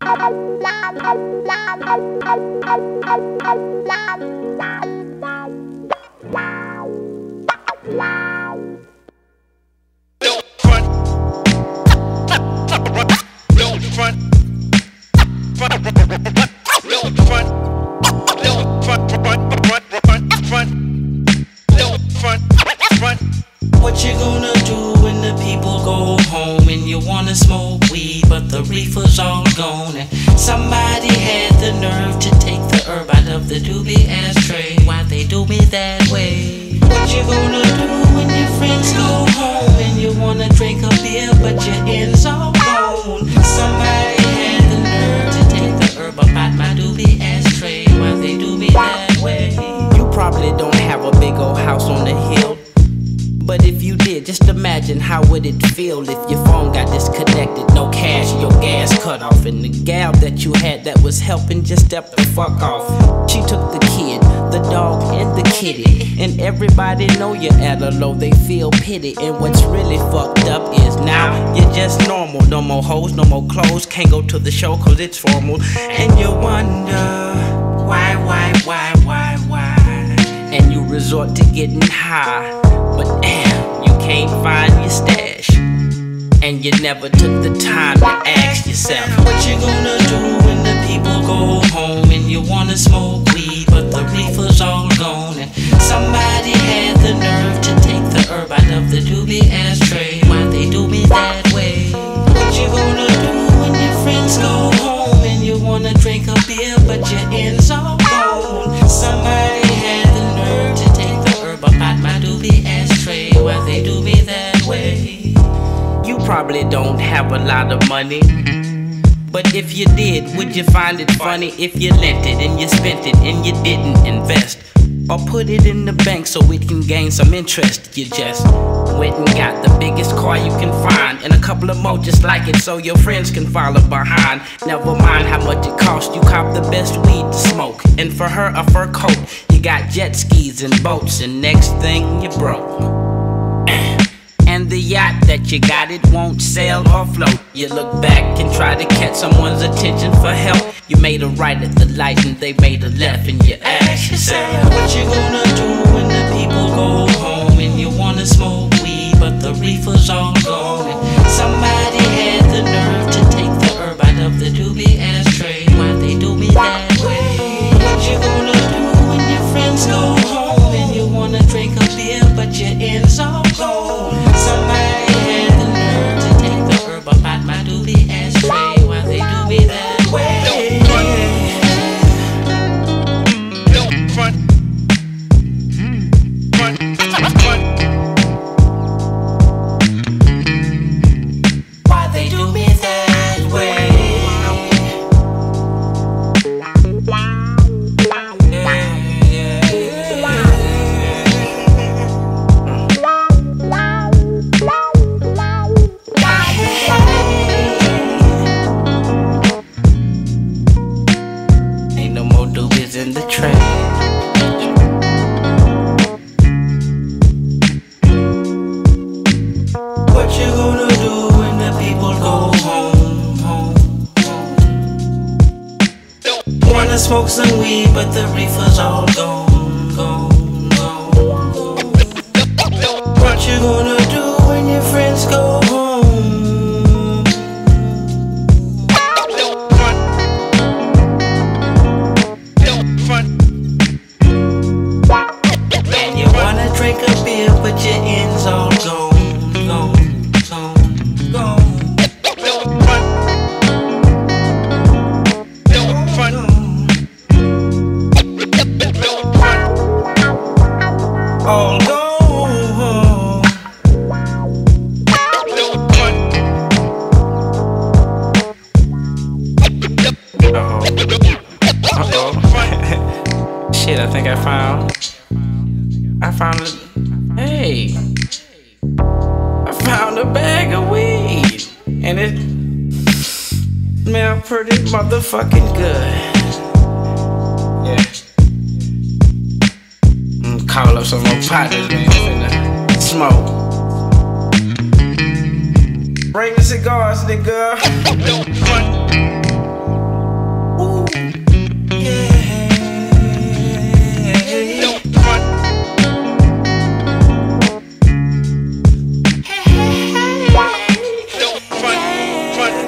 What you gonna do when the people go home and you wanna smoke weed but the reefer's all gone? And somebody had the nerve to take the herb out of the Doobie Ashtray. Why they do me that way? What you gonna do when your friends go home and you wanna drink a beer but your end's all gone? Somebody had the nerve to take the herb up out my Doobie Ashtray. Why they do me that way? You probably don't have a big old house on the hill, but if you did, just imagine how would it feel if your phone got disconnected, no cash, your gas cut off, and the gal that you had that was helping just stepped the fuck off. She took the kid, the dog, and the kitty, and everybody know you're at a low, they feel pity. And what's really fucked up is now you're just normal. No more hoes, no more clothes, can't go to the show cause it's formal. And you wonder why? And you resort to getting high, but damn, you can't find your stash. And you never took the time to ask yourself, what you gonna do when the people go home and you wanna smoke weed but the reefer's all gone? And somebody had the nerve to take the herb out of the Doobie Ashtray. Why they do me that way? What you gonna do when your friends go home and you wanna drink a beer but your end's all gone? Somebody had the nerve to take the herb up out my Doobie Ashtray. Why they do me that way? You probably don't have a lot of money, but if you did, would you find it funny if you lent it and you spent it and you didn't invest? Or put it in the bank so it can gain some interest? You just went and got the biggest car you can find and a couple of more just like it so your friends can follow behind. Never mind how much it cost, you cop the best weed to smoke, and for her a fur coat. You got jet skis and boats, and next thing you broke. And the yacht that you got, it won't sail or float. You look back and try to catch someone's attention for help. You made a right at the light and they made a left, and you ask yourself, what you gonna do when the people go home and you wanna smoke weed but the reefer's all gone? And somebody had the nerve to take the herb out of the Doobie Ashtray. Why they do me that way? What you gonna do when your friends go home and you wanna drink a beer but your end's all gone? Somebody had the nerve to take the herb up out my Doobie Ashtray. Why they do me that way? Why they do me that way? Ain't no more doobies in the tray. What you gonna do when the people go home? Wanna smoke some weed but the reefer's all gone. What you gonna do when your friends go home? And you wanna drink a beer but your end's all gone. All gone. Shit, I think I found it. Hey, I found a bag of weed, and it smelled pretty motherfucking good. Yeah. Call up some more partners, man, finna smoke. Bring the cigars, nigga.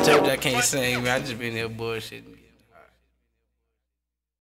told you I can't sing, man. I just been there bullshitting.